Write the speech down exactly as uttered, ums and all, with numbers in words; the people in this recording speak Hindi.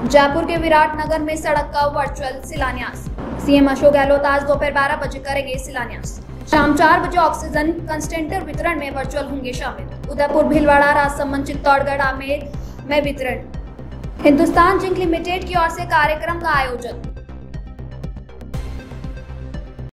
जयपुर के विराटनगर में सड़क का वर्चुअल शिलान्यास। सीएम अशोक गहलोत आज दोपहर बारह बजे करेंगे शिलान्यास। शाम चार बजे ऑक्सीजन कंसंट्रेटर वितरण में वर्चुअल होंगे शामिल। उदयपुर, भीलवाड़ा, राजसमंद, चित्तौड़गढ़, आमेर में वितरण। हिंदुस्तान जिंक लिमिटेड की ओर से कार्यक्रम का आयोजन।